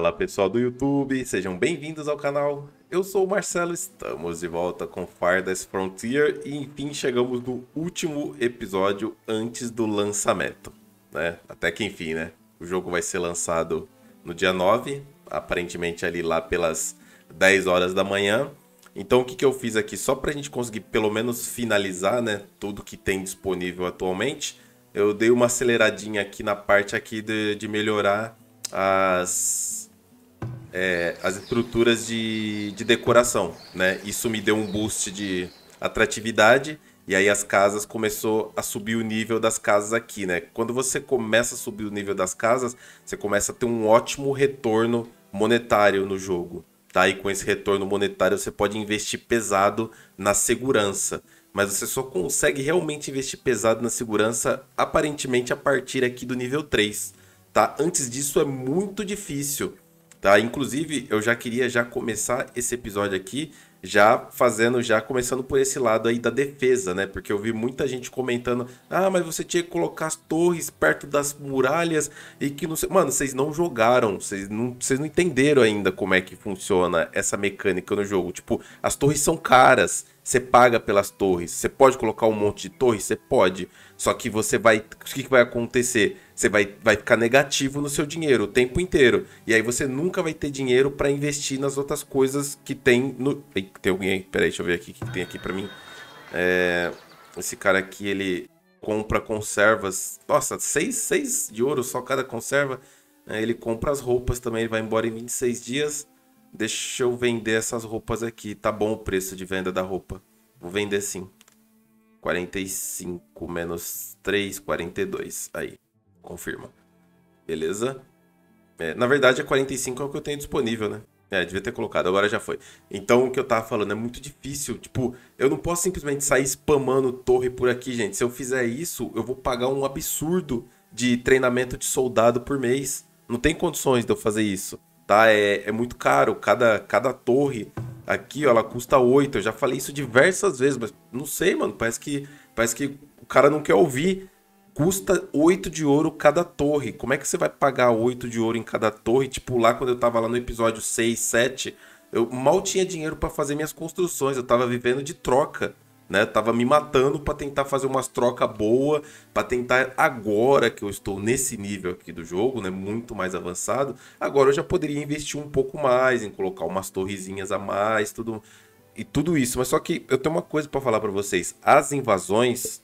Fala pessoal do YouTube, sejam bem-vindos ao canal. Eu sou o Marcelo, estamos de volta com Farthest Frontier e enfim chegamos no último episódio antes do lançamento, né? Até que enfim, né? O jogo vai ser lançado no dia 9, aparentemente ali lá pelas 10 horas da manhã. Então o que eu fiz aqui, só pra gente conseguir pelo menos finalizar, né, tudo que tem disponível atualmente, eu dei uma aceleradinha aqui na parte aqui de melhorar as estruturas de decoração, né? Isso me deu um boost de atratividade e aí as casas começou a subir o nível das casas aqui, né? Quando você começa a subir o nível das casas, você começa a ter um ótimo retorno monetário no jogo, tá? E com esse retorno monetário você pode investir pesado na segurança. Mas você só consegue realmente investir pesado na segurança aparentemente a partir aqui do nível 3. Tá? Antes disso é muito difícil, tá? Inclusive, eu já queria começar esse episódio aqui começando por esse lado aí da defesa, né? Porque eu vi muita gente comentando: "Ah, mas você tinha que colocar as torres perto das muralhas e que não sei". Mano, vocês não jogaram, vocês não entenderam ainda como é que funciona essa mecânica no jogo. Tipo, as torres são caras. Você paga pelas torres. Você pode colocar um monte de torres? Você pode. Só que você vai... O que vai acontecer? Você vai ficar negativo no seu dinheiro o tempo inteiro. E aí você nunca vai ter dinheiro para investir nas outras coisas que tem no... Tem alguém aí? Peraí, deixa eu ver aqui o que tem aqui para mim. Esse cara aqui, ele compra conservas. Nossa, 6 de ouro só cada conserva. Ele compra as roupas também. Ele vai embora em 26 dias. Deixa eu vender essas roupas aqui. Tá bom o preço de venda da roupa. Vou vender sim. 45 menos 3, 42. Aí, confirma. Beleza? Na verdade, a 45 é o que eu tenho disponível, né? Devia ter colocado, agora já foi. Então, o que eu tava falando é muito difícil. Tipo, eu não posso simplesmente sair spamando torre por aqui, gente. Se eu fizer isso, eu vou pagar um absurdo de treinamento de soldado por mês. Não tem condições de eu fazer isso. Tá? É muito caro. Cada torre aqui, ó, ela custa 8. Eu já falei isso diversas vezes, mas não sei, mano. Parece que o cara não quer ouvir. Custa 8 de ouro cada torre. Como é que você vai pagar 8 de ouro em cada torre? Tipo, lá quando eu tava lá no episódio 6, 7, eu mal tinha dinheiro pra fazer minhas construções. Eu tava vivendo de troca, né? Eu tava me matando pra tentar fazer umas trocas boas, pra tentar agora que eu estou nesse nível aqui do jogo, né, muito mais avançado, agora eu já poderia investir um pouco mais em colocar umas torrezinhas a mais, tudo isso. Mas só que eu tenho uma coisa pra falar pra vocês. As invasões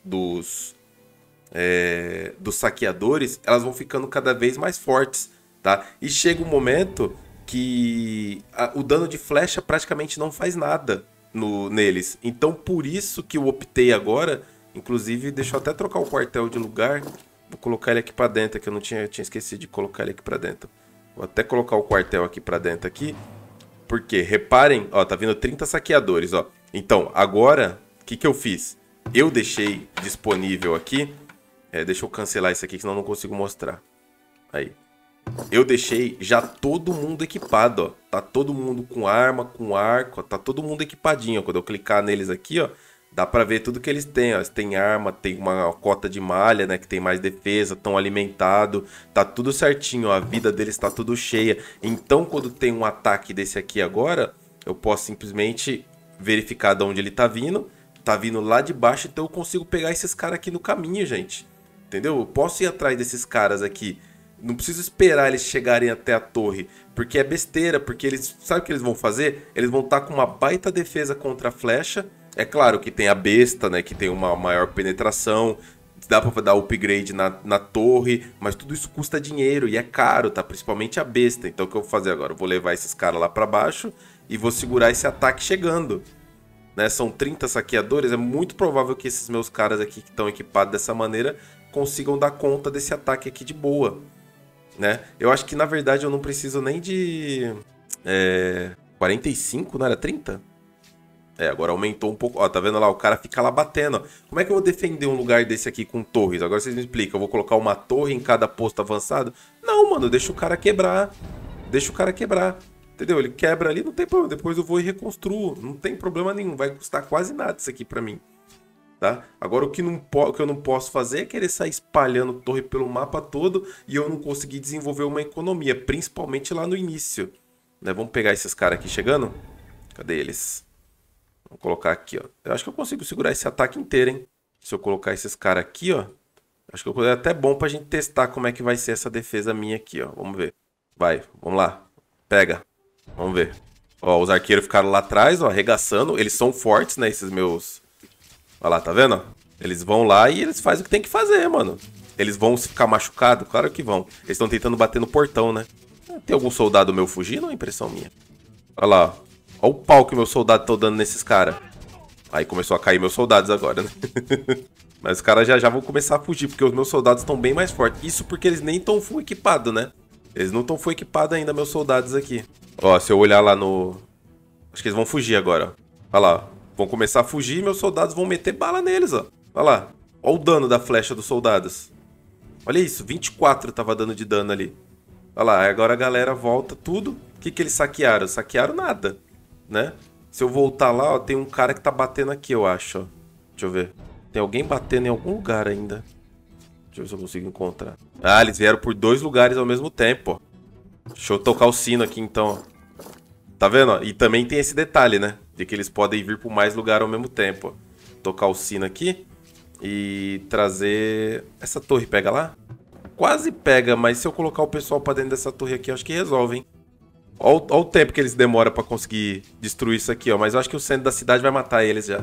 dos saqueadores, elas vão ficando cada vez mais fortes, tá? E chega um momento que o dano de flecha praticamente não faz nada neles. Então, por isso que eu optei agora, inclusive, deixa eu até trocar o quartel de lugar, vou colocar ele aqui pra dentro, que eu tinha esquecido de colocar ele aqui pra dentro. Vou até colocar o quartel aqui pra dentro aqui, porque, reparem, ó, tá vindo 30 saqueadores, ó. Então, agora, o que eu fiz? Eu deixei disponível aqui. Deixa eu cancelar isso aqui, senão eu não consigo mostrar. Aí. Eu deixei já todo mundo equipado, ó. Tá todo mundo com arma, com arco, ó. Tá todo mundo equipadinho, ó. Quando eu clicar neles aqui, ó, dá pra ver tudo que eles têm, ó. Eles têm arma, tem uma cota de malha, né, que tem mais defesa, estão alimentados. Tá tudo certinho, ó. A vida deles tá tudo cheia. Então, quando tem um ataque desse aqui agora, eu posso simplesmente verificar de onde ele tá vindo. Tá vindo lá de baixo, então eu consigo pegar esses caras aqui no caminho, gente. Entendeu? Eu posso ir atrás desses caras aqui. Não preciso esperar eles chegarem até a torre. Porque é besteira. Porque eles... Sabe o que eles vão fazer? Eles vão estar com uma baita defesa contra a flecha. É claro que tem a besta, né? Que tem uma maior penetração. Dá pra dar upgrade na torre. Mas tudo isso custa dinheiro. E é caro, tá? Principalmente a besta. Então o que eu vou fazer agora? Eu vou levar esses caras lá pra baixo. E vou segurar esse ataque chegando. Né? São 30 saqueadores. É muito provável que esses meus caras aqui que estão equipados dessa maneira consigam dar conta desse ataque aqui de boa, né? Eu acho que na verdade eu não preciso nem de 45, não era 30? Agora aumentou um pouco. Ó, tá vendo lá? O cara fica lá batendo. Ó. Como é que eu vou defender um lugar desse aqui com torres? Agora vocês me explicam. Eu vou colocar uma torre em cada posto avançado? Não, mano. Deixa o cara quebrar. Deixa o cara quebrar. Entendeu? Ele quebra ali, não tem problema. Depois eu vou e reconstruo. Não tem problema nenhum. Vai custar quase nada isso aqui pra mim. Tá? Agora o que eu não posso fazer é querer sair espalhando torre pelo mapa todo e eu não conseguir desenvolver uma economia, principalmente lá no início. Né? Vamos pegar esses caras aqui chegando? Cadê eles? Vou colocar aqui, ó. Eu acho que eu consigo segurar esse ataque inteiro, hein? Se eu colocar esses caras aqui, ó. Acho que é até bom pra gente testar como é que vai ser essa defesa minha aqui, ó. Vamos ver. Vai, vamos lá. Pega. Vamos ver. Ó, os arqueiros ficaram lá atrás, ó, arregaçando. Eles são fortes, né, esses meus... Olha lá, tá vendo? Eles vão lá e eles fazem o que tem que fazer, mano. Eles vão ficar machucados? Claro que vão. Eles estão tentando bater no portão, né? Tem algum soldado meu fugindo ou é impressão minha? Olha lá, ó. Olha o pau que meus soldados estão dando nesses caras. Aí começou a cair meus soldados agora, né? Mas os caras já vão começar a fugir, porque os meus soldados estão bem mais fortes. Isso porque eles nem estão full equipados, né? Eles não estão full equipados ainda, meus soldados aqui. Ó, se eu olhar lá no... Acho que eles vão fugir agora, ó. Olha lá, ó. Vão começar a fugir e meus soldados vão meter bala neles, ó. Olha lá. Olha o dano da flecha dos soldados. Olha isso, 24 tava dando de dano ali. Olha lá, agora a galera volta tudo. O que eles saquearam? Saquearam nada, né? Se eu voltar lá, ó, tem um cara que tá batendo aqui, eu acho, ó. Deixa eu ver. Tem alguém batendo em algum lugar ainda. Deixa eu ver se eu consigo encontrar. Ah, eles vieram por 2 lugares ao mesmo tempo, ó. Deixa eu tocar o sino aqui, então, ó. Tá vendo, ó? E também tem esse detalhe, né? De que eles podem vir por mais lugar ao mesmo tempo, ó. Tocar o sino aqui e trazer... Essa torre pega lá? Quase pega, mas se eu colocar o pessoal pra dentro dessa torre aqui, eu acho que resolve, hein? Olha o tempo que eles demoram pra conseguir destruir isso aqui, ó. Mas eu acho que o centro da cidade vai matar eles já.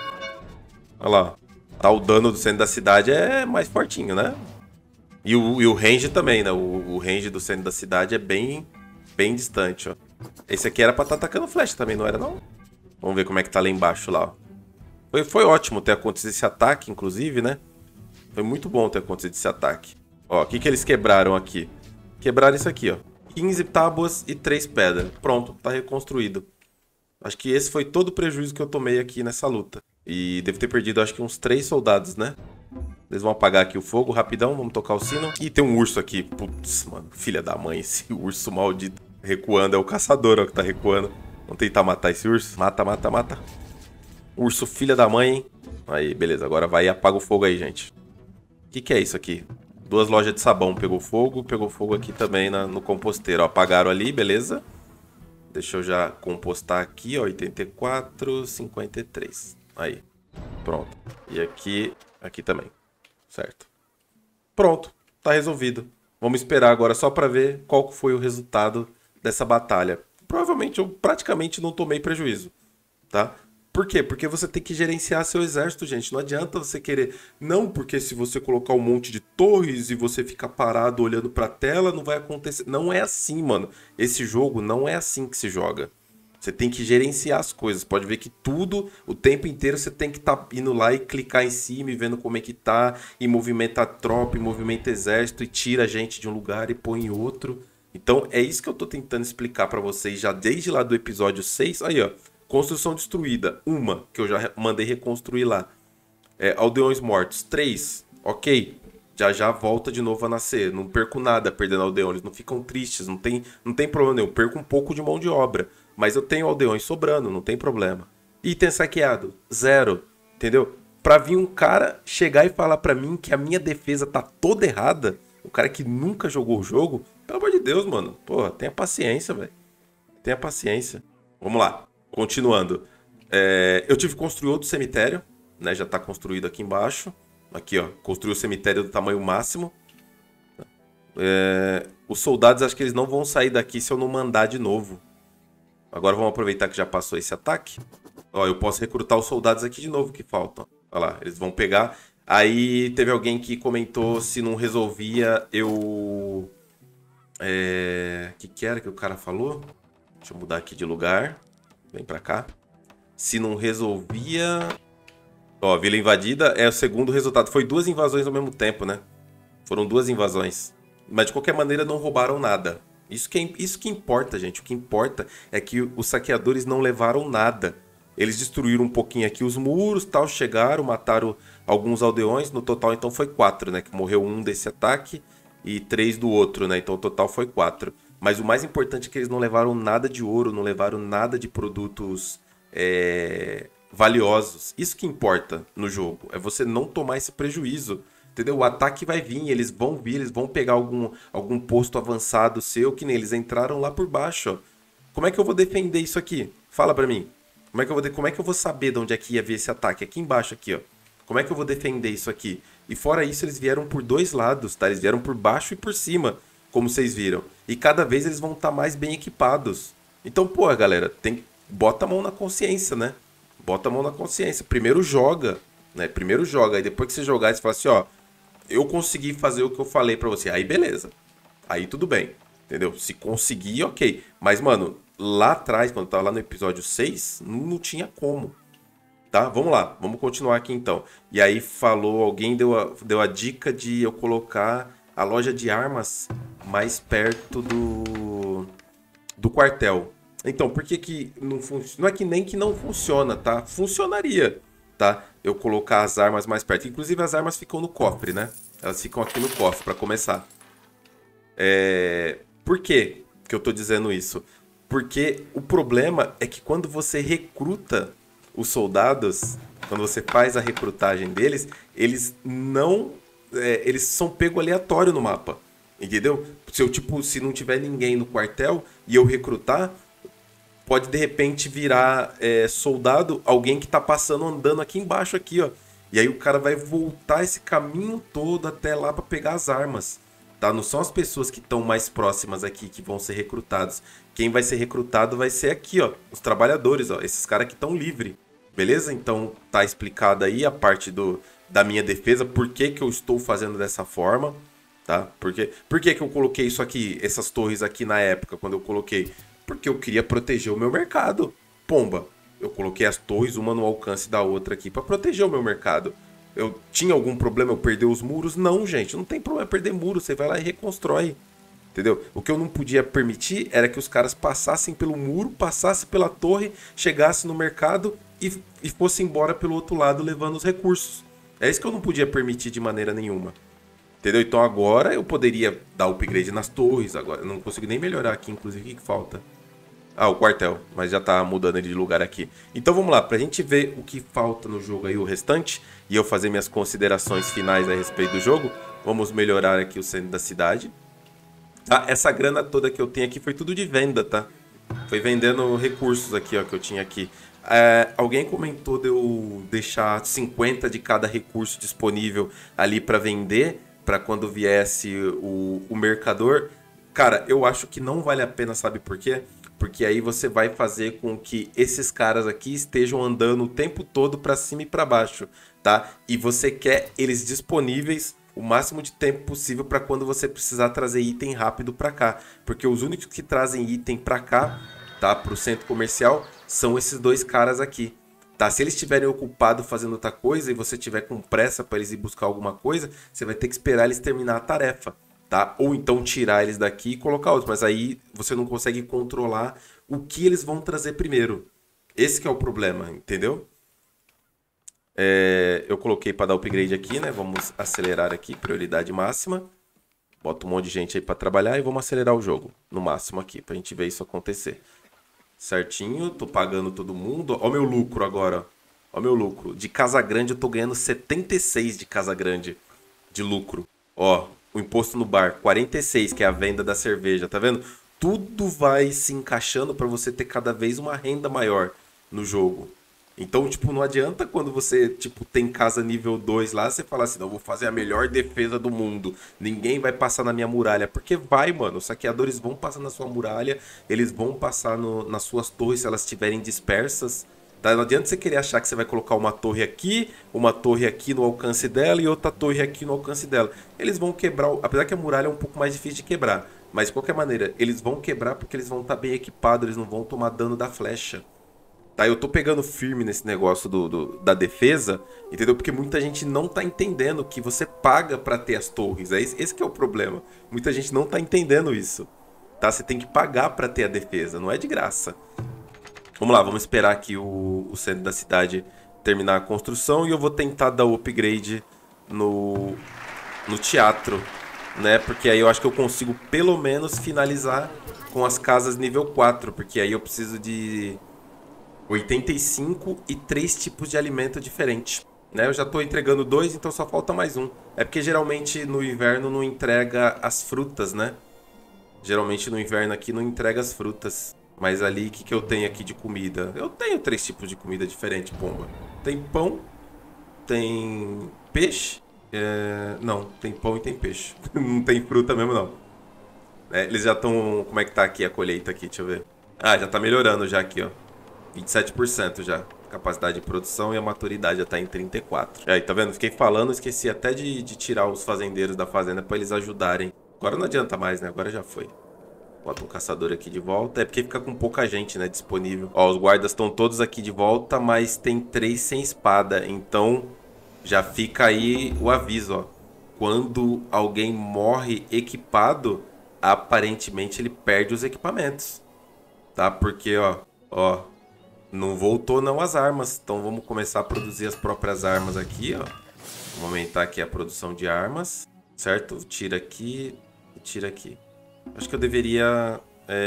Olha lá. Tá, o dano do centro da cidade é mais fortinho, né? E o range também, né? O range do centro da cidade é bem distante, ó. Esse aqui era pra estar atacando flecha também, não era não? Vamos ver como é que tá lá embaixo, lá, ó. Foi ótimo ter acontecido esse ataque, inclusive, né? Foi muito bom ter acontecido esse ataque. Ó, o que eles quebraram aqui? Quebraram isso aqui, ó. 15 tábuas e 3 pedras. Pronto, tá reconstruído. Acho que esse foi todo o prejuízo que eu tomei aqui nessa luta. E devo ter perdido, acho que uns 3 soldados, né? Eles vão apagar aqui o fogo rapidão, vamos tocar o sino. Ih, tem um urso aqui. Putz, mano, filha da mãe, esse urso maldito. Recuando, é o caçador, ó, que tá recuando. Vamos tentar matar esse urso. Mata, mata, mata. Urso, filha da mãe, hein? Aí, beleza, agora vai e apaga o fogo aí, gente. O que é isso aqui? 2 lojas de sabão pegou fogo aqui também no composteiro. Ó, apagaram ali, beleza. Deixa eu já compostar aqui, ó, 84, 53. Aí, pronto. E aqui também, certo. Pronto, tá resolvido. Vamos esperar agora só pra ver qual foi o resultado dessa batalha. Provavelmente eu praticamente não tomei prejuízo, tá? Por quê? Porque você tem que gerenciar seu exército, gente. Não adianta você querer... Não, porque se você colocar um monte de torres e você ficar parado olhando pra tela, não vai acontecer. Não é assim, mano. Esse jogo não é assim que se joga. Você tem que gerenciar as coisas. Pode ver que tudo, o tempo inteiro, você tem que estar indo lá e clicar em cima e vendo como é que tá. E movimenta a tropa, e movimenta exército, e tira a gente de um lugar e põe em outro. Então, é isso que eu tô tentando explicar pra vocês já desde lá do episódio 6. Aí, ó. Construção destruída, uma, que eu já mandei reconstruir lá. Aldeões mortos, 3, ok. Já volta de novo a nascer. Não perco nada perdendo aldeões, não ficam tristes, não tem problema nenhum. Perco um pouco de mão de obra, mas eu tenho aldeões sobrando, não tem problema. Item saqueado, 0, entendeu? Pra vir um cara chegar e falar pra mim que a minha defesa tá toda errada, o cara que nunca jogou o jogo, pelo amor de Deus, mano. Porra, tenha paciência, velho. Tenha paciência. Vamos lá. Continuando, eu tive que construir outro cemitério, né? Já está construído aqui embaixo. Aqui, ó, construí o cemitério do tamanho máximo. Os soldados, acho que eles não vão sair daqui se eu não mandar de novo. Agora vamos aproveitar que já passou esse ataque. Ó, eu posso recrutar os soldados aqui de novo que faltam. Olha lá, eles vão pegar. Aí teve alguém que comentou se não resolvia eu... que era que o cara falou? Deixa eu mudar aqui de lugar. Vem pra cá. Se não resolvia... Ó, vila invadida é o segundo resultado. Foi 2 invasões ao mesmo tempo, né? Foram 2 invasões. Mas de qualquer maneira não roubaram nada. Isso que importa, gente. O que importa é que os saqueadores não levaram nada. Eles destruíram um pouquinho aqui os muros, tal, chegaram, mataram alguns aldeões. No total, então, foi 4, né? Que morreu 1 desse ataque e 3 do outro, né? Então, o total foi 4. Mas o mais importante é que eles não levaram nada de ouro, não levaram nada de produtos valiosos. Isso que importa no jogo, é você não tomar esse prejuízo. Entendeu? O ataque vai vir, eles vão vir, eles vão pegar algum posto avançado seu, que nem eles entraram lá por baixo, ó. Como é que eu vou defender isso aqui? Fala pra mim. Como é que eu vou saber de onde é que ia vir esse ataque? Aqui embaixo, aqui, ó. Como é que eu vou defender isso aqui? E fora isso, eles vieram por dois lados, tá? Eles vieram por baixo e por cima, como vocês viram. E cada vez eles vão estar mais bem equipados. Então, pô, galera, bota a mão na consciência, né? Bota a mão na consciência. Primeiro joga, né? Primeiro joga. Aí depois que você jogar, você fala assim, ó, eu consegui fazer o que eu falei pra você. Aí beleza. Aí tudo bem. Entendeu? Se conseguir, ok. Mas, mano, lá atrás, quando eu tava lá no episódio 6, não tinha como. Tá? Vamos lá. Vamos continuar aqui então. E aí alguém deu a dica de eu colocar a loja de armas mais perto do quartel. Então, por que que não funciona? Não é que nem que não funciona, tá? Funcionaria, tá? Eu colocar as armas mais perto. Inclusive, as armas ficam no cofre, né? Elas ficam aqui no cofre, pra começar. Por que que eu tô dizendo isso? Porque o problema é que quando você recruta os soldados, quando você faz a recrutagem deles, eles não... eles são pego aleatório no mapa, entendeu? Se não tiver ninguém no quartel e eu recrutar, pode de repente virar soldado, alguém que tá passando andando aqui embaixo, aqui, ó. E aí o cara vai voltar esse caminho todo até lá para pegar as armas. Tá? Não são as pessoas que estão mais próximas aqui que vão ser recrutados. Quem vai ser recrutado vai ser aqui, ó, os trabalhadores, ó, esses caras que estão livres. Beleza? Então tá explicada aí a parte da minha defesa, por que que eu estou fazendo dessa forma, tá? Por que que eu coloquei isso aqui, essas torres aqui na época, quando eu coloquei? Porque eu queria proteger o meu mercado. Pomba, eu coloquei as torres, uma no alcance da outra aqui, para proteger o meu mercado. Eu tinha algum problema eu perder os muros? Não, gente, não tem problema perder muro, você vai lá e reconstrói. Entendeu? O que eu não podia permitir era que os caras passassem pelo muro, passassem pela torre, chegassem no mercado e fossem embora pelo outro lado levando os recursos. É isso que eu não podia permitir de maneira nenhuma. Entendeu? Então agora eu poderia dar upgrade nas torres. Agora eu não consigo nem melhorar aqui, inclusive. O que falta? Ah, o quartel. Mas já tá mudando ele de lugar aqui. Então vamos lá, pra gente ver o que falta no jogo aí, o restante, e eu fazer minhas considerações finais a respeito do jogo. Vamos melhorar aqui o centro da cidade. Ah, essa grana toda que eu tenho aqui foi tudo de venda, tá? Foi vendendo recursos aqui, ó, que eu tinha aqui. Alguém comentou de eu deixar 50 de cada recurso disponível ali para vender, para quando viesse o mercador. Cara, eu acho que não vale a pena, sabe por quê? Porque aí você vai fazer com que esses caras aqui estejam andando o tempo todo para cima e para baixo, tá? E você quer eles disponíveis o máximo de tempo possível para quando você precisar trazer item rápido para cá. Porque os únicos que trazem item para cá, tá? Para o centro comercial, são esses dois caras aqui. Tá? Se eles estiverem ocupados fazendo outra coisa e você tiver com pressa para eles ir buscar alguma coisa, você vai ter que esperar eles terminar a tarefa. Tá? Ou então tirar eles daqui e colocar outros. Mas aí você não consegue controlar o que eles vão trazer primeiro. Esse que é o problema, entendeu? Eu coloquei para dar upgrade aqui, né? Vamos acelerar aqui, prioridade máxima. Bota um monte de gente aí para trabalhar e vamos acelerar o jogo no máximo aqui, pra gente ver isso acontecer. Certinho, tô pagando todo mundo. Ó o meu lucro agora, ó o meu lucro. De Casa Grande eu tô ganhando 76 de Casa Grande de lucro. Ó, o imposto no bar, 46, que é a venda da cerveja, tá vendo? Tudo vai se encaixando para você ter cada vez uma renda maior no jogo. Então, tipo, não adianta quando você, tipo, tem casa nível 2 lá, você fala assim, não, vou fazer a melhor defesa do mundo. Ninguém vai passar na minha muralha. Porque vai, mano. Os saqueadores vão passar na sua muralha, eles vão passar nas suas torres se elas estiverem dispersas. Tá? Não adianta você querer achar que você vai colocar uma torre aqui no alcance dela e outra torre aqui no alcance dela. Eles vão quebrar, apesar que a muralha é um pouco mais difícil de quebrar. Mas, de qualquer maneira, eles vão quebrar porque eles vão estar bem equipados, eles não vão tomar dano da flecha. Tá, eu tô pegando firme nesse negócio da defesa, entendeu? Porque muita gente não tá entendendo que você paga pra ter as torres. Esse que é o problema. Muita gente não tá entendendo isso. Tá? Você tem que pagar pra ter a defesa, não é de graça. Vamos lá, vamos esperar aqui o centro da cidade terminar a construção e eu vou tentar dar o upgrade no teatro, né? Porque aí eu acho que eu consigo pelo menos finalizar com as casas nível 4, porque aí eu preciso de 85 e 3 tipos de alimento diferente. Né? Eu já tô entregando 2, então só falta mais um. É porque geralmente no inverno não entrega as frutas, né? Geralmente no inverno aqui não entrega as frutas. Mas ali, o que eu tenho aqui de comida? Eu tenho 3 tipos de comida diferente, pomba. Tem pão, tem peixe. Não, tem pão e tem peixe. Não tem fruta mesmo, não. Eles já estão... Como é que tá aqui a colheita aqui? Deixa eu ver. Ah, já tá melhorando já aqui, ó. 27% já. Capacidade de produção e a maturidade já tá em 34%. Aí, tá vendo? Fiquei falando, esqueci até de tirar os fazendeiros da fazenda pra eles ajudarem. Agora não adianta mais, né? Agora já foi. Bota um caçador aqui de volta. É porque fica com pouca gente, né? Disponível. Ó, os guardas estão todos aqui de volta, mas tem 3 sem espada. Então, já fica aí o aviso, ó. Quando alguém morre equipado, aparentemente ele perde os equipamentos. Tá? Porque, ó, não voltou não as armas. Então vamos começar a produzir as próprias armas aqui, ó. Vamos aumentar aqui a produção de armas, certo? Tira aqui e tira aqui. Acho que eu deveria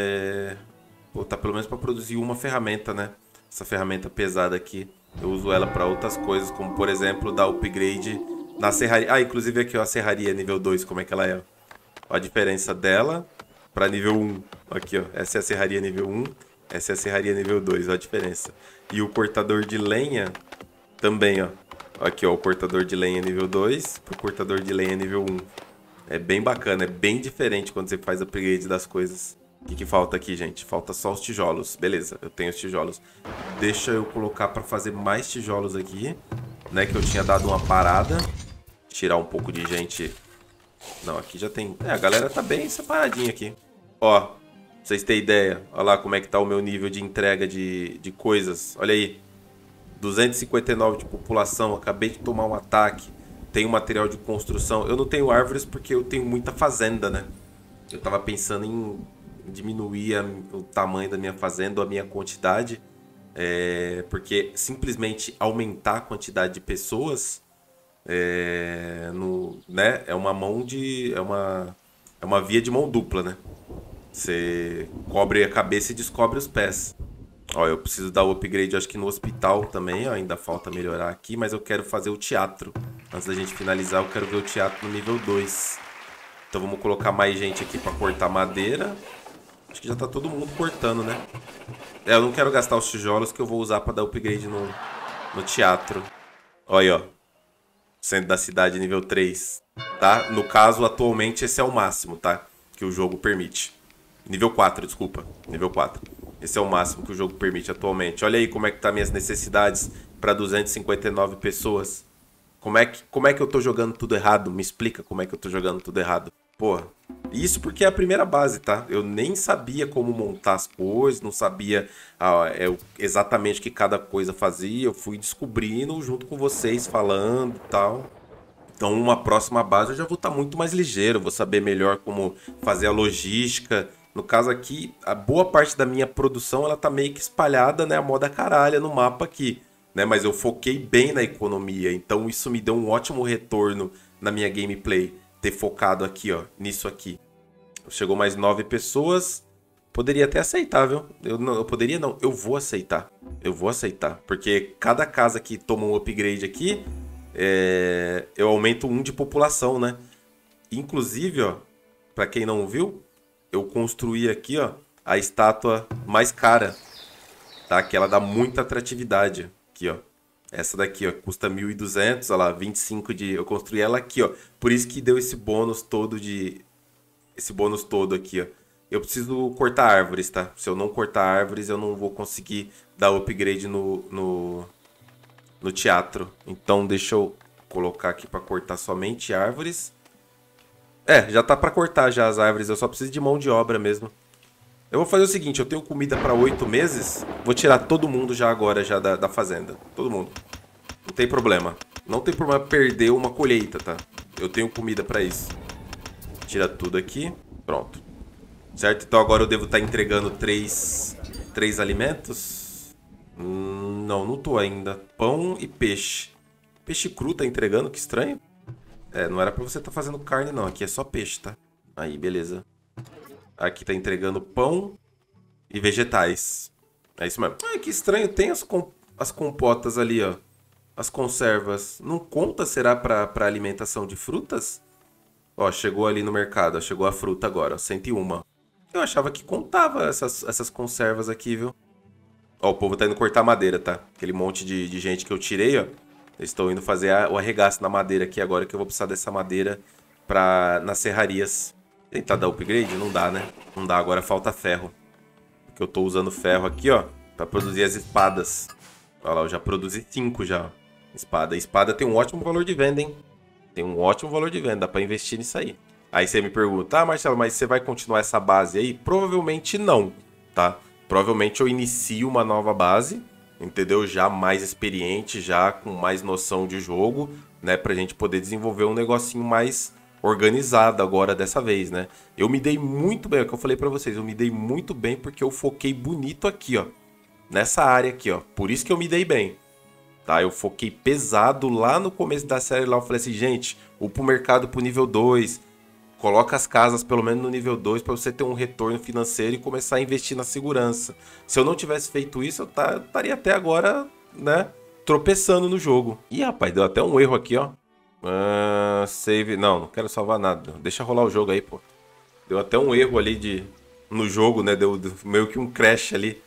botar pelo menos para produzir uma ferramenta, né? Essa ferramenta pesada aqui. Eu uso ela para outras coisas, como por exemplo dar upgrade na serraria. Ah, inclusive aqui ó, a serraria nível 2, como é que ela é? Ó, a diferença dela para nível 1. Aqui, ó. Essa é a serraria nível 1. Essa é a serraria nível 2, ó a diferença. E o cortador de lenha também, ó. Aqui, ó, o cortador de lenha nível 2 pro cortador de lenha nível 1. É bem bacana, é bem diferente quando você faz upgrade das coisas. O que falta aqui, gente? Falta só os tijolos. Beleza, eu tenho os tijolos. Deixa eu colocar para fazer mais tijolos aqui, né? Que eu tinha dado uma parada. Tirar um pouco de gente. Não, aqui já tem... a galera tá bem separadinha aqui. Ó, pra vocês terem ideia. Olha lá como é que tá o meu nível de entrega de coisas. Olha aí. 259 de população. Acabei de tomar um ataque. Tenho material de construção. Eu não tenho árvores porque eu tenho muita fazenda, né? Eu tava pensando em diminuir o tamanho da minha fazenda, ou a minha quantidade. Porque simplesmente aumentar a quantidade de pessoas né? É uma mão de... É uma via de mão dupla, né? Você cobre a cabeça e descobre os pés. Ó, eu preciso dar o upgrade, acho que no hospital também, ó, ainda falta melhorar aqui, mas eu quero fazer o teatro. Antes da gente finalizar, eu quero ver o teatro no nível 2. Então vamos colocar mais gente aqui pra cortar madeira. Acho que já tá todo mundo cortando, né? Eu não quero gastar os tijolos que eu vou usar pra dar upgrade no teatro. Olha aí, ó. Centro da cidade nível 3, tá? No caso, atualmente, esse é o máximo, tá? Que o jogo permite. Nível 4, desculpa. Nível 4. Esse é o máximo que o jogo permite atualmente. Olha aí como é que tá minhas necessidades para 259 pessoas. Como é que eu tô jogando tudo errado? Me explica como é que eu tô jogando tudo errado. Porra. Isso porque é a primeira base, tá? Eu nem sabia como montar as coisas, não sabia exatamente o que cada coisa fazia. Eu fui descobrindo junto com vocês, falando e tal. Então, uma próxima base eu já vou estar muito mais ligeiro, vou saber melhor como fazer a logística. No caso aqui, a boa parte da minha produção ela tá meio que espalhada, né, a moda caralha no mapa aqui, né? Mas eu foquei bem na economia, então isso me deu um ótimo retorno na minha gameplay, ter focado aqui, ó, nisso aqui. Chegou mais 9 pessoas, poderia até aceitar, viu? Eu poderia não, eu vou aceitar. Eu vou aceitar, porque cada casa que toma um upgrade aqui, eu aumento 1 de população, né? Inclusive, ó, pra quem não viu, eu construí aqui, ó, a estátua mais cara, tá? Que ela dá muita atratividade. Aqui, ó. Essa daqui, ó, custa 1.200, olha lá, 25 de... Eu construí ela aqui, ó. Por isso que deu esse bônus todo de... Esse bônus todo aqui, ó. Eu preciso cortar árvores, tá? Se eu não cortar árvores, eu não vou conseguir dar upgrade no teatro. Então, deixa eu colocar aqui pra cortar somente árvores. Já tá pra cortar já as árvores, eu só preciso de mão de obra mesmo. Eu vou fazer o seguinte, eu tenho comida pra 8 meses, vou tirar todo mundo já agora já da fazenda. Todo mundo. Não tem problema. Não tem problema perder uma colheita, tá? Eu tenho comida pra isso. Tira tudo aqui. Pronto. Certo? Então agora eu devo estar entregando 3 alimentos. Não tô ainda. Pão e peixe. Peixe cru tá entregando, que estranho. Não era pra você estar fazendo carne, não. Aqui é só peixe, tá? Aí, beleza. Aqui tá entregando pão e vegetais. É isso mesmo. Ah, que estranho. Tem as compotas ali, ó. As conservas. Não conta, será, pra alimentação de frutas? Ó, chegou ali no mercado. Ó, chegou a fruta agora, ó, 101. Eu achava que contava essas conservas aqui, viu? Ó, o povo tá indo cortar madeira, tá? Aquele monte de gente que eu tirei, ó. Eles estão indo fazer o arregaço na madeira aqui agora, que eu vou precisar dessa madeira nas serrarias. Tentar dar upgrade? Não dá, né? Não dá, agora falta ferro. Porque eu tô usando ferro aqui, ó, pra produzir as espadas. Olha lá, eu já produzi 5 já, ó. Espada. Espada tem um ótimo valor de venda, hein? Tem um ótimo valor de venda, dá pra investir nisso aí. Aí você me pergunta, ah, Marcelo, mas você vai continuar essa base aí? Provavelmente não, tá? Provavelmente eu inicio uma nova base, entendeu? Já mais experiente, já com mais noção de jogo, né? Pra gente poder desenvolver um negocinho mais organizado agora dessa vez, né? Eu me dei muito bem, é o que eu falei pra vocês, eu me dei muito bem porque eu foquei bonito aqui, ó. Nessa área aqui, ó. Por isso que eu me dei bem. Tá, eu foquei pesado lá no começo da série, lá eu falei assim, gente, upa o mercado pro nível 2, coloca as casas pelo menos no nível 2 para você ter um retorno financeiro e começar a investir na segurança. Se eu não tivesse feito isso, eu estaria até agora, né, tropeçando no jogo. Ih, rapaz, deu até um erro aqui, ó. Save, não quero salvar nada, deixa rolar o jogo aí, pô. Deu até um erro ali no jogo, né, deu meio que um crash ali.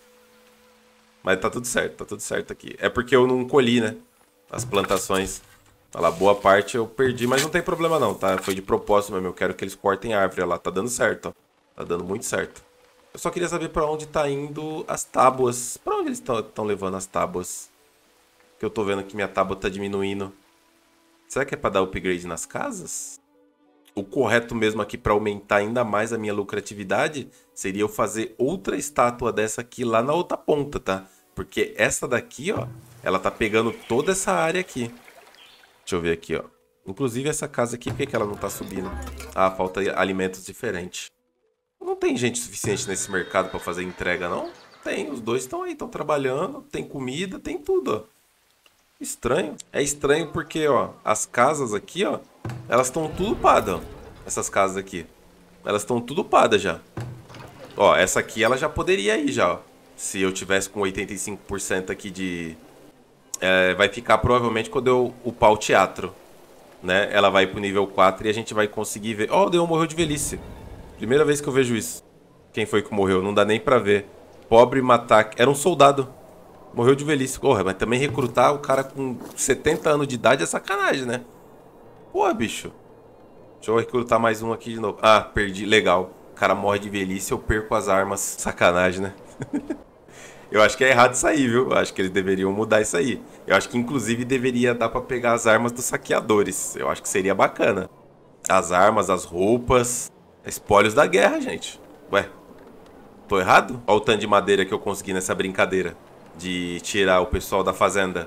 Mas tá tudo certo aqui. É porque eu não colhi, né? As plantações. Olha lá, boa parte eu perdi, mas não tem problema não, tá? Foi de propósito mesmo, eu quero que eles cortem a árvore, olha lá, tá dando certo, ó. Tá dando muito certo. Eu só queria saber pra onde tá indo as tábuas. Pra onde eles estão levando as tábuas? Que eu tô vendo que minha tábua tá diminuindo. Será que é pra dar upgrade nas casas? O correto mesmo aqui pra aumentar ainda mais a minha lucratividade seria eu fazer outra estátua dessa aqui lá na outra ponta, tá? Porque essa daqui, ó, ela tá pegando toda essa área aqui. Deixa eu ver aqui, ó. Inclusive essa casa aqui, por que ela não tá subindo? Ah, falta alimentos diferentes. Não tem gente suficiente nesse mercado pra fazer entrega, não? Tem, os dois estão aí, estão trabalhando, tem comida, tem tudo, ó. Estranho. É estranho porque, ó, as casas aqui, ó, elas estão tudo upadas, ó. Essas casas aqui. Elas estão tudo upadas já. Ó, essa aqui ela já poderia ir já, ó. Se eu tivesse com 85% aqui de... vai ficar provavelmente quando eu upar o teatro, né? Ela vai pro nível 4 e a gente vai conseguir ver... Ó, o Deon morreu de velhice. Primeira vez que eu vejo isso. Quem foi que morreu? Não dá nem pra ver. Pobre Matak. Era um soldado. Morreu de velhice. Porra, mas também recrutar o cara com 70 anos de idade é sacanagem, né? Porra, bicho. Deixa eu recrutar mais um aqui de novo. Ah, perdi. Legal. O cara morre de velhice, eu perco as armas. Sacanagem, né? Eu acho que é errado isso aí, viu? Eu acho que eles deveriam mudar isso aí. Eu acho que, inclusive, deveria dar pra pegar as armas dos saqueadores. Eu acho que seria bacana. As armas, as roupas. Espólios da guerra, gente. Ué, tô errado? Olha o tanto de madeira que eu consegui nessa brincadeira de tirar o pessoal da fazenda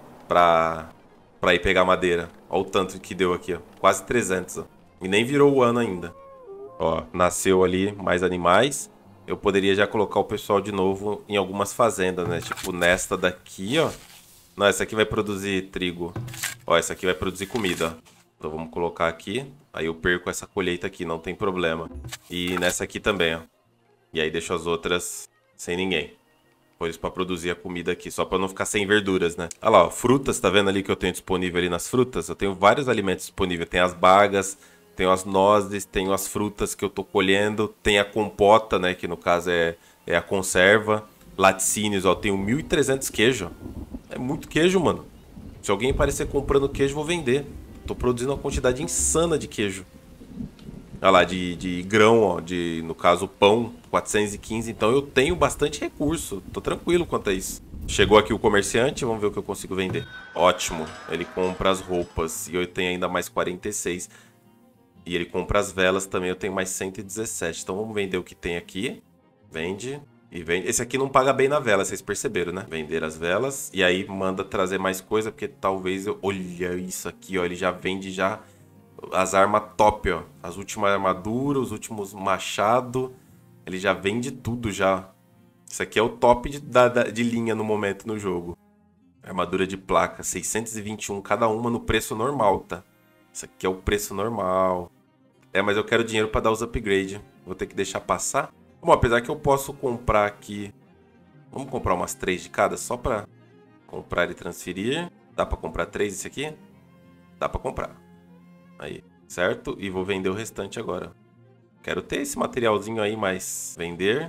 pra ir pegar madeira. Olha o tanto que deu aqui, ó. Quase 300, ó. E nem virou o ano ainda. Ó, nasceu ali mais animais. Eu poderia já colocar o pessoal de novo em algumas fazendas, né? Tipo, nesta daqui, ó. Não, essa aqui vai produzir trigo. Ó, essa aqui vai produzir comida, ó. Então vamos colocar aqui. Aí eu perco essa colheita aqui, não tem problema. E nessa aqui também, ó. E aí deixo as outras sem ninguém. Pois pra produzir a comida aqui, só pra não ficar sem verduras, né? Olha lá, ó, frutas, tá vendo ali que eu tenho disponível ali nas frutas? Eu tenho vários alimentos disponíveis. Tem as bagas, tenho as nozes, tenho as frutas que eu tô colhendo. Tem a compota, né, que no caso é a conserva. Laticínios, ó, tenho 1.300 queijo. É muito queijo, mano. Se alguém aparecer comprando queijo, vou vender. Tô produzindo uma quantidade insana de queijo. Olha lá, de grão, ó, no caso pão, 415. Então eu tenho bastante recurso. Tô tranquilo quanto a isso. Chegou aqui o comerciante, vamos ver o que eu consigo vender. Ótimo, ele compra as roupas e eu tenho ainda mais 46. E ele compra as velas também, eu tenho mais 117. Então vamos vender o que tem aqui. Vende e vende. Esse aqui não paga bem na vela, vocês perceberam, né? Vender as velas e aí manda trazer mais coisa, porque talvez eu... Olha isso aqui, ó, ele já vende já... As armas top, ó. As últimas armaduras, os últimos machados. Ele já vende tudo já. Isso aqui é o top de linha no momento no jogo. Armadura de placa, 621 cada uma no preço normal, tá? Isso aqui é o preço normal. É, mas eu quero dinheiro pra dar os upgrades. Vou ter que deixar passar. Bom, apesar que eu posso comprar aqui Vamos comprar umas 3 de cada só pra comprar e transferir. Dá pra comprar 3 esse aqui? Dá pra comprar. Aí, certo? E vou vender o restante agora. Quero ter esse materialzinho aí, mas vender.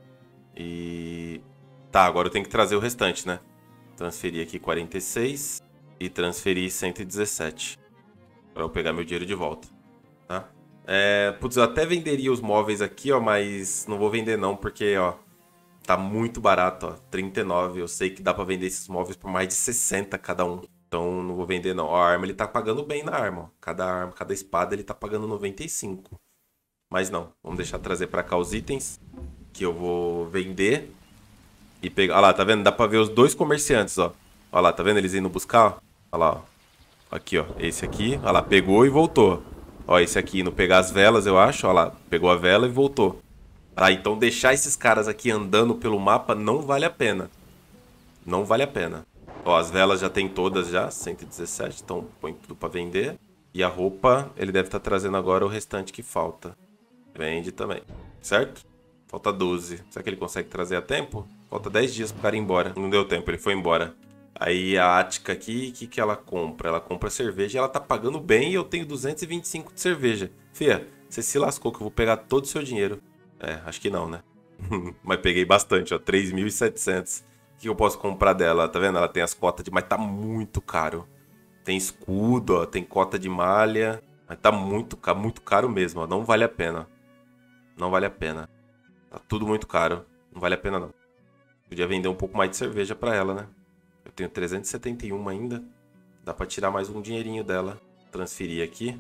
E... Tá, agora eu tenho que trazer o restante, né? Transferir aqui 46 e transferir 117. Pra eu pegar meu dinheiro de volta, tá? Putz, eu até venderia os móveis aqui, ó, mas não vou vender não, porque, ó, tá muito barato, ó, 39. Eu sei que dá pra vender esses móveis por mais de 60 cada um. Então não vou vender não. Ó, a arma ele tá pagando bem na arma, ó. Cada espada ele tá pagando 95. Mas não, vamos deixar trazer pra cá os itens que eu vou vender e pegar. Olha lá, tá vendo? Dá pra ver os dois comerciantes, ó. Olha lá, tá vendo eles indo buscar, ó? Olha lá, ó. Aqui, ó, esse aqui, olha lá, pegou e voltou. Ó, esse aqui indo pegar as velas, eu acho, olha lá, pegou a vela e voltou. Tá, então deixar esses caras aqui andando pelo mapa não vale a pena. Não vale a pena. Ó, as velas já tem todas já, 117, então põe tudo pra vender. E a roupa, ele deve estar trazendo agora o restante que falta. Vende também, certo? Falta 12. Será que ele consegue trazer a tempo? Falta 10 dias pro cara ir embora. Não deu tempo, ele foi embora. Aí a Ática aqui, o que ela compra? Ela compra cerveja e ela tá pagando bem e eu tenho 225 de cerveja. Fia, você se lascou que eu vou pegar todo o seu dinheiro. Acho que não, né? Mas peguei bastante, ó, 3.700. O que eu posso comprar dela? Tá vendo? Ela tem as cotas de... Mas tá muito caro. Tem escudo, ó, tem cota de malha. Mas tá muito caro mesmo, ó. Não vale a pena. Não vale a pena. Tá tudo muito caro. Não vale a pena, não. Podia vender um pouco mais de cerveja pra ela, né? Eu tenho 371 ainda. Dá pra tirar mais um dinheirinho dela. Transferir aqui.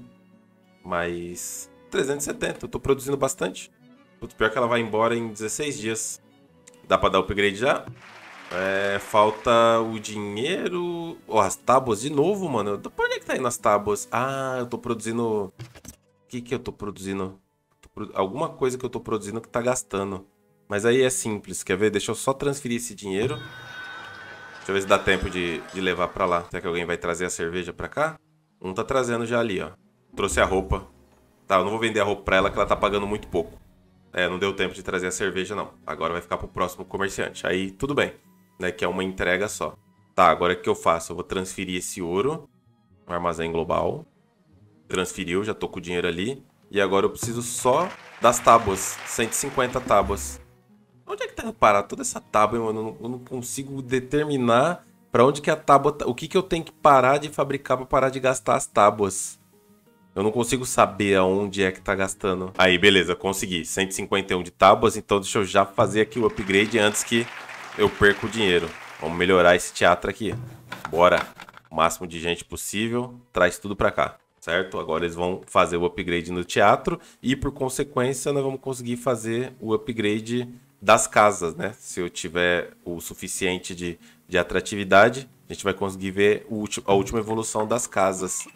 Mais 370. Eu tô produzindo bastante. O pior é que ela vai embora em 16 dias. Dá pra dar upgrade já? Falta o dinheiro. Oh, as tábuas de novo, mano. Por onde é que tá indo as tábuas? Ah, eu tô produzindo... O que eu tô produzindo? Alguma coisa que eu tô produzindo que tá gastando. Mas aí é simples, quer ver? Deixa eu só transferir esse dinheiro. Deixa eu ver se dá tempo de levar pra lá. Será que alguém vai trazer a cerveja pra cá? Um tá trazendo já ali, ó. Trouxe a roupa. Tá, eu não vou vender a roupa pra ela que ela tá pagando muito pouco. Não deu tempo de trazer a cerveja, não. Agora vai ficar pro próximo comerciante. Aí, tudo bem, né? Que é uma entrega só. Tá, agora o que eu faço? Eu vou transferir esse ouro no armazém global. Transferiu, já tô com o dinheiro ali. E agora eu preciso só das tábuas. 150 tábuas. Onde é que tá parar toda essa tábua, mano? Eu não consigo determinar pra onde que a tábua tá. O que que eu tenho que parar de fabricar pra parar de gastar as tábuas. Eu não consigo saber aonde é que tá gastando. Aí, beleza, consegui. 151 de tábuas, então deixa eu já fazer aqui o upgrade antes que eu perca o dinheiro. Vamos melhorar esse teatro aqui. Bora. O máximo de gente possível. Traz tudo pra cá. Certo? Agora eles vão fazer o upgrade no teatro e, por consequência, nós vamos conseguir fazer o upgrade das casas, né? Se eu tiver o suficiente de atratividade, a gente vai conseguir ver a última evolução das casas.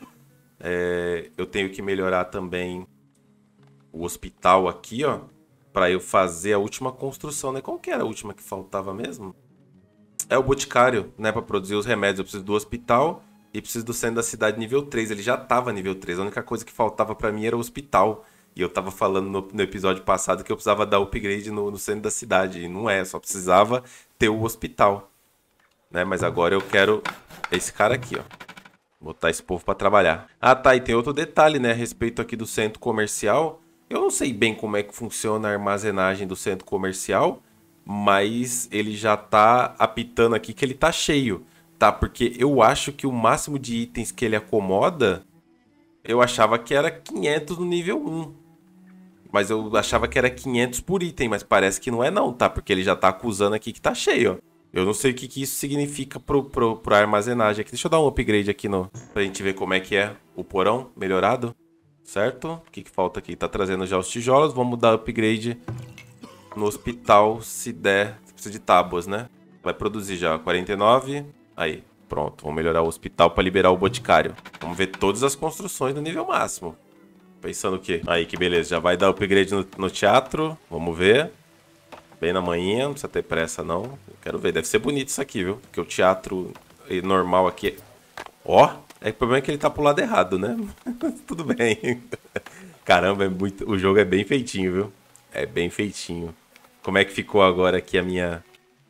Eu tenho que melhorar também o hospital aqui, ó, para eu fazer a última construção, né? Qual que era a última que faltava mesmo? É o boticário, né? Para produzir os remédios. Eu preciso do hospital e preciso do centro da cidade nível 3. Ele já tava nível 3. A única coisa que faltava para mim era o hospital. E eu tava falando no episódio passado que eu precisava dar upgrade no centro da cidade. E não é, só precisava ter o hospital, né? Mas agora eu quero esse cara aqui, ó. Botar esse povo pra trabalhar. Ah, tá. E tem outro detalhe, né? A respeito aqui do centro comercial. Eu não sei bem como é que funciona a armazenagem do centro comercial, mas ele já tá apitando aqui que ele tá cheio, tá? Porque eu acho que o máximo de itens que ele acomoda, eu achava que era 500 no nível 1. Mas eu achava que era 500 por item, mas parece que não é não, tá? Porque ele já tá acusando aqui que tá cheio, ó. Eu não sei o que isso significa pro armazenagem aqui. Deixa eu dar um upgrade aqui pra gente ver como é que é o porão melhorado. Certo? O que falta aqui? Tá trazendo já os tijolos. Vamos dar upgrade no hospital se der. Você precisa de tábuas, né? Vai produzir já 49. Aí, pronto. Vamos melhorar o hospital para liberar o boticário. Vamos ver todas as construções no nível máximo. Pensando o quê? Aí, que beleza. Já vai dar upgrade no teatro. Vamos ver. Bem na manhã, não precisa ter pressa não. Eu quero ver, deve ser bonito isso aqui, viu? Porque o teatro normal aqui... Ó, o problema é que ele tá pro lado errado, né? Tudo bem. Caramba, o jogo é bem feitinho, viu? É bem feitinho. Como é que ficou agora aqui a minha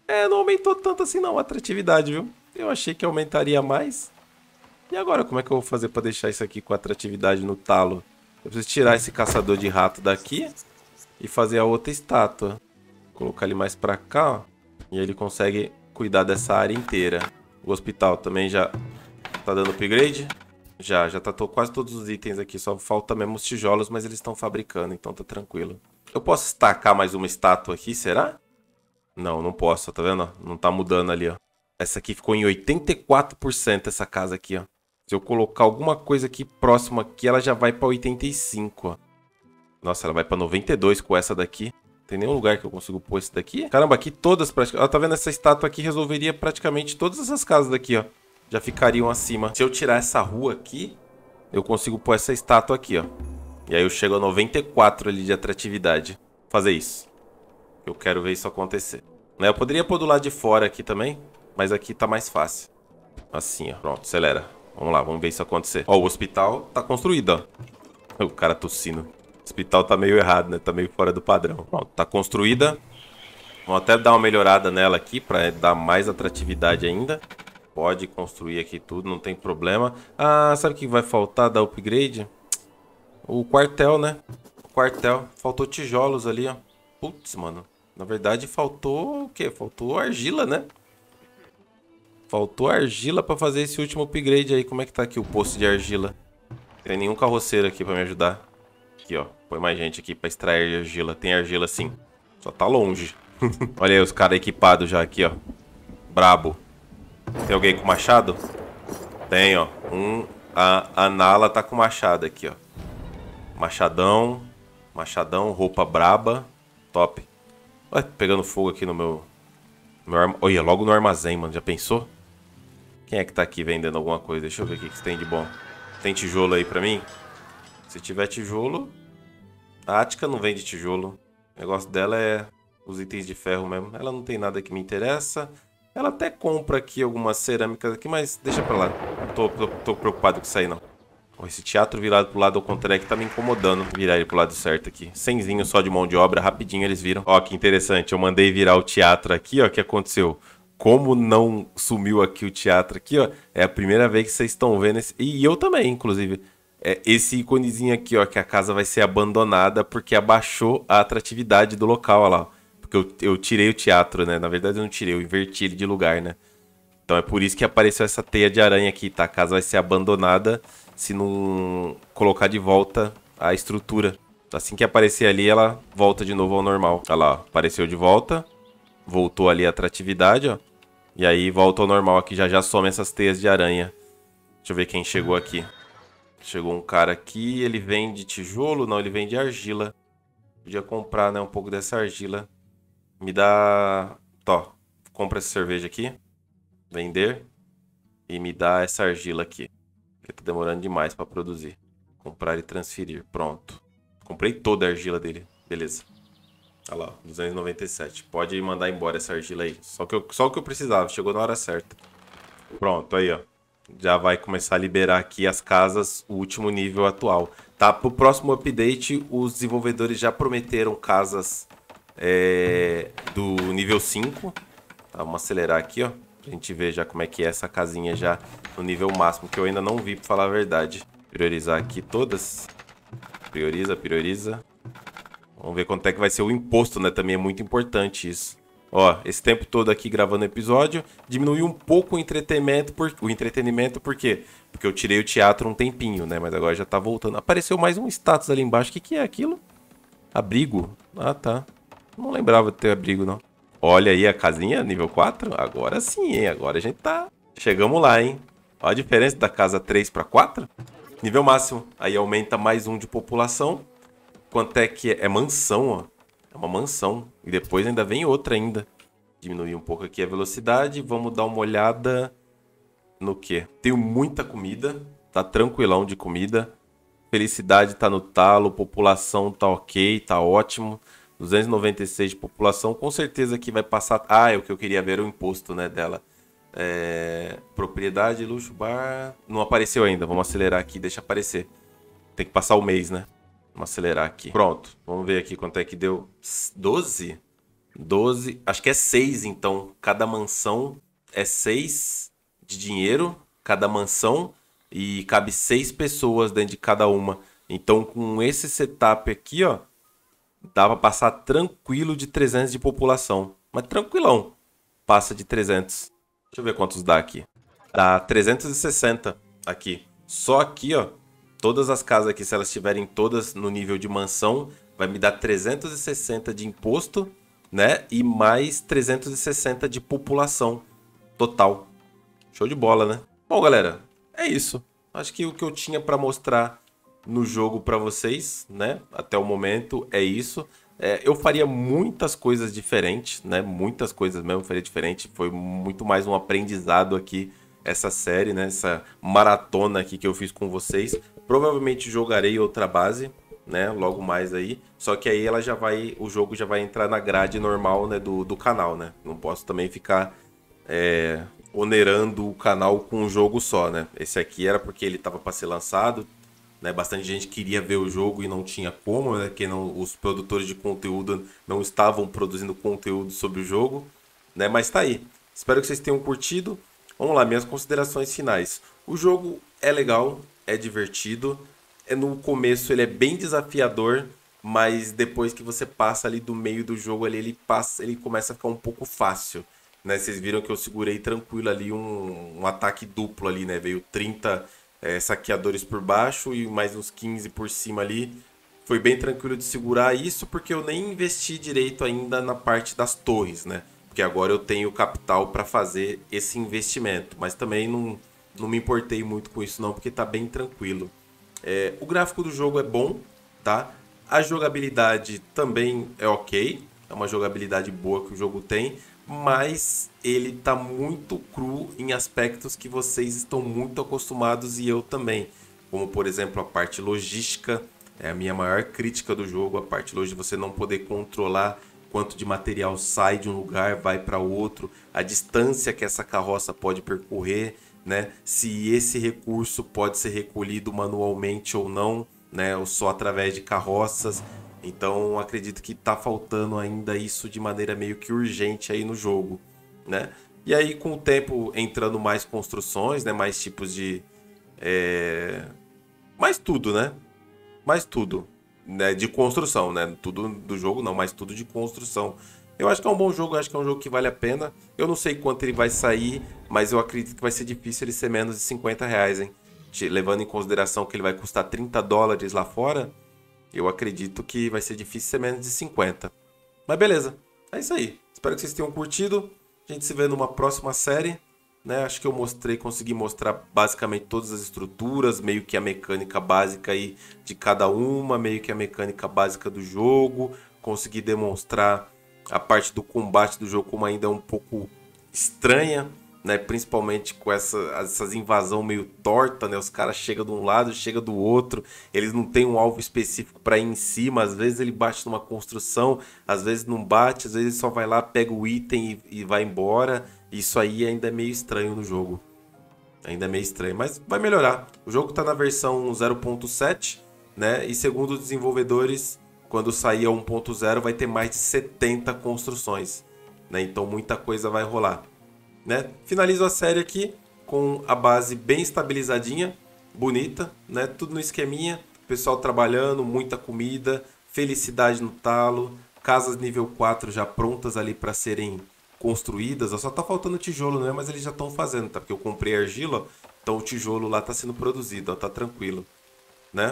não aumentou tanto assim não a atratividade, viu? Eu achei que aumentaria mais. E agora, como é que eu vou fazer pra deixar isso aqui com atratividade no talo? Eu preciso tirar esse caçador de rato daqui e fazer a outra estátua. Colocar ele mais pra cá, ó. E aí ele consegue cuidar dessa área inteira. O hospital também já tá dando upgrade. Já tá quase todos os itens aqui. Só falta mesmo os tijolos, mas eles estão fabricando, então tá tranquilo. Eu posso estacar mais uma estátua aqui, será? Não, não posso, tá vendo? Não tá mudando ali, ó. Essa aqui ficou em 84%, essa casa aqui, ó. Se eu colocar alguma coisa aqui próximo aqui, ela já vai pra 85, ó. Nossa, ela vai pra 92 com essa daqui. Tem nenhum lugar que eu consigo pôr esse daqui? Caramba, aqui todas praticamente... Ó, tá vendo? Essa estátua aqui resolveria praticamente todas essas casas daqui, ó. Já ficariam acima. Se eu tirar essa rua aqui, eu consigo pôr essa estátua aqui, ó. E aí eu chego a 94 ali de atratividade. Vou fazer isso. Eu quero ver isso acontecer. Eu poderia pôr do lado de fora aqui também, mas aqui tá mais fácil. Assim, ó. Pronto, acelera. Vamos lá, vamos ver isso acontecer. Ó, o hospital tá construído, ó. O cara tossindo. O hospital tá meio errado, né? Tá meio fora do padrão. Pronto, tá construída. Vamos até dar uma melhorada nela aqui pra dar mais atratividade ainda. Pode construir aqui tudo, não tem problema. Ah, sabe o que vai faltar da upgrade? O quartel, né? O quartel. Faltou tijolos ali, ó. Putz, mano. Na verdade, faltou o quê? Faltou argila, né? Faltou argila pra fazer esse último upgrade aí. Como é que tá aqui o posto de argila? Não tem nenhum carroceiro aqui pra me ajudar. Aqui, ó. Põe mais gente aqui pra extrair argila. Tem argila sim. Só tá longe. Olha aí os caras equipados já aqui, ó. Brabo. Tem alguém com machado? Tem, ó. A Nala tá com machado aqui, ó. Machadão. Machadão, roupa braba. Top. Ué, pegando fogo aqui no meu... Olha, logo no armazém, mano. Já pensou? Quem é que tá aqui vendendo alguma coisa? Deixa eu ver o que tem de bom. Tem tijolo aí pra mim? Se tiver tijolo... A Ática não vende tijolo. O negócio dela é os itens de ferro mesmo. Ela não tem nada que me interessa. Ela até compra aqui algumas cerâmicas aqui, mas deixa pra lá. Não tô preocupado com isso aí, não. Esse teatro virado pro lado ao contrário que tá me incomodando. Virar ele pro lado certo aqui. Cenzinho só de mão de obra, rapidinho eles viram. Ó, que interessante. Eu mandei virar o teatro aqui, ó. O que aconteceu? Como não sumiu aqui o teatro aqui, ó. É a primeira vez que vocês estão vendo esse... E eu também, inclusive. Esse íconezinho aqui, ó. Que a casa vai ser abandonada porque abaixou a atratividade do local, ó lá. Porque eu tirei o teatro, né? Na verdade eu não tirei, eu inverti ele de lugar, né? Então é por isso que apareceu essa teia de aranha aqui, tá? A casa vai ser abandonada se não colocar de volta a estrutura. Assim que aparecer ali, ela volta de novo ao normal. Olha lá, ó. Apareceu de volta. Voltou ali a atratividade, ó. E aí volta ao normal aqui, já some essas teias de aranha. Deixa eu ver quem chegou aqui. Chegou um cara aqui, ele vende tijolo? Não, ele vende argila. Podia comprar, né, um pouco dessa argila. Me dá... Tó, compra essa cerveja aqui. Vender. E me dá essa argila aqui. Porque tá demorando demais pra produzir. Comprar e transferir. Pronto. Comprei toda a argila dele. Beleza. Olha lá, 297. Pode mandar embora essa argila aí. Só o que eu precisava. Chegou na hora certa. Pronto, aí ó. Já vai começar a liberar aqui as casas, o último nível atual. Tá, pro próximo update, os desenvolvedores já prometeram casas do nível 5. Tá, vamos acelerar aqui, ó. Pra gente ver já como é que é essa casinha já no nível máximo, que eu ainda não vi, pra falar a verdade. Priorizar aqui todas. Prioriza, prioriza. Vamos ver quanto é que vai ser o imposto, né? Também é muito importante isso. Ó, esse tempo todo aqui gravando episódio, diminuiu um pouco o entretenimento, por quê? Porque eu tirei o teatro um tempinho, né? Mas agora já tá voltando. Apareceu mais um status ali embaixo. O que é aquilo? Abrigo? Ah, tá. Não lembrava de ter abrigo, não. Olha aí a casinha, nível 4. Agora sim, hein? Agora a gente tá... Chegamos lá, hein? Olha a diferença da casa 3 para 4. Nível máximo. Aí aumenta mais um de população. Quanto é que é? É mansão, ó. É uma mansão. E depois ainda vem outra ainda. Diminuir um pouco aqui a velocidade. Vamos dar uma olhada no quê? Tenho muita comida. Tá tranquilão de comida. Felicidade tá no talo. População tá ok, tá ótimo. 296 de população. Com certeza que vai passar... Ah, o que eu queria ver era o imposto, né, dela. Propriedade, luxo, bar... Não apareceu ainda. Vamos acelerar aqui, deixa aparecer. Tem que passar o mês, né? Vamos acelerar aqui. Pronto. Vamos ver aqui quanto é que deu. 12? 12, acho que é 6, então. Cada mansão é 6 de dinheiro, cada mansão, e cabe 6 pessoas dentro de cada uma. Então, com esse setup aqui, ó, dá pra passar tranquilo de 300 de população. Mas tranquilão, passa de 300. Deixa eu ver quantos dá aqui. Dá 360 aqui. Só aqui, ó, todas as casas aqui, se elas estiverem todas no nível de mansão, vai me dar 360 de imposto, né? E mais 360 de população total. Show de bola, né? Bom, galera, é isso. Acho que o que eu tinha para mostrar no jogo para vocês, né? Até o momento é isso. Eu faria muitas coisas diferentes, né? Muitas coisas mesmo faria diferente. Foi muito mais um aprendizado aqui essa série, né? Essa maratona aqui que eu fiz com vocês. Provavelmente jogarei outra base, né? Logo mais aí. Só que aí ela já vai, o jogo já vai entrar na grade normal, né? Do canal, né? Não posso também ficar onerando o canal com um jogo só, né? Esse aqui era porque ele estava para ser lançado, né? Bastante gente queria ver o jogo e não tinha como, né? Que não, os produtores de conteúdo não estavam produzindo conteúdo sobre o jogo, né? Mas tá aí. Espero que vocês tenham curtido. Vamos lá, minhas considerações finais. O jogo é legal, é divertido. No começo ele é bem desafiador, mas depois que você passa ali do meio do jogo ali, ele começa a ficar um pouco fácil, né? Vocês viram que eu segurei tranquilo ali um ataque duplo ali, né? Veio 30 saqueadores por baixo e mais uns 15 por cima ali. Foi bem tranquilo de segurar isso porque eu nem investi direito ainda na parte das torres, né? Porque agora eu tenho capital para fazer esse investimento, mas também não me importei muito com isso não, porque tá bem tranquilo. O gráfico do jogo é bom, tá? A jogabilidade também é ok, é uma jogabilidade boa que o jogo tem, mas ele tá muito cru em aspectos que vocês estão muito acostumados e eu também. Como, por exemplo, a parte logística, é a minha maior crítica do jogo, a parte logística, você não poder controlar quanto de material sai de um lugar, vai para outro, a distância que essa carroça pode percorrer, né? Se esse recurso pode ser recolhido manualmente ou não, né? Ou só através de carroças. Então acredito que tá faltando ainda isso de maneira meio que urgente aí no jogo, né? E aí com o tempo entrando mais construções, né? Mais tipos de mais tudo, né? Mais tudo, né? De construção, né? Tudo do jogo não, mas tudo de construção. Eu acho que é um bom jogo, eu acho que é um jogo que vale a pena. Eu não sei quanto ele vai sair, mas eu acredito que vai ser difícil ele ser menos de 50 reais, hein? Levando em consideração que ele vai custar 30 dólares lá fora, eu acredito que vai ser difícil ser menos de 50. Mas beleza, é isso aí. Espero que vocês tenham curtido. A gente se vê numa próxima série, né? Acho que eu consegui mostrar basicamente todas as estruturas, meio que a mecânica básica aí de cada uma, meio que a mecânica básica do jogo. Consegui demonstrar a parte do combate do jogo como ainda é um pouco estranha, né? Principalmente com essas invasão meio torta, né? Os caras chegam de um lado, chegam do outro, eles não têm um alvo específico para ir em cima, às vezes ele bate numa construção, às vezes não bate, às vezes ele só vai lá, pega o item e vai embora. Isso aí ainda é meio estranho no jogo. Ainda é meio estranho, mas vai melhorar. O jogo está na versão 0.7, né? E segundo os desenvolvedores, quando sair a 1.0 vai ter mais de 70 construções, né? Então muita coisa vai rolar, né? Finalizo a série aqui com a base bem estabilizadinha, bonita, né? Tudo no esqueminha, pessoal trabalhando, muita comida, felicidade no talo, casas nível 4 já prontas ali para serem construídas. Só tá faltando tijolo, né? Mas eles já estão fazendo, tá? Porque eu comprei argila, então o tijolo lá tá sendo produzido, ó, tá tranquilo, né?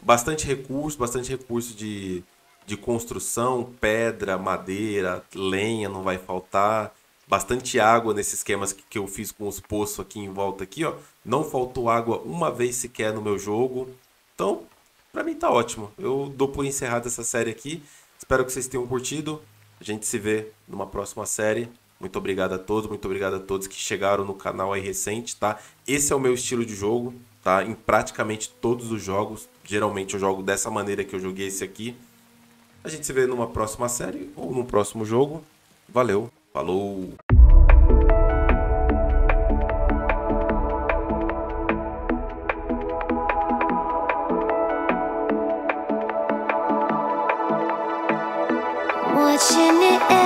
Bastante recurso de construção, pedra, madeira, lenha não vai faltar. Bastante água nesses esquemas que eu fiz com os poços aqui em volta aqui, ó. Não faltou água uma vez sequer no meu jogo. Então, pra mim tá ótimo. Eu dou por encerrada essa série aqui. Espero que vocês tenham curtido. A gente se vê numa próxima série. Muito obrigado a todos, muito obrigado a todos que chegaram no canal aí recente, tá? Esse é o meu estilo de jogo, tá? Em praticamente todos os jogos. Geralmente eu jogo dessa maneira que eu joguei esse aqui. A gente se vê numa próxima série ou num próximo jogo. Valeu, falou! Watching it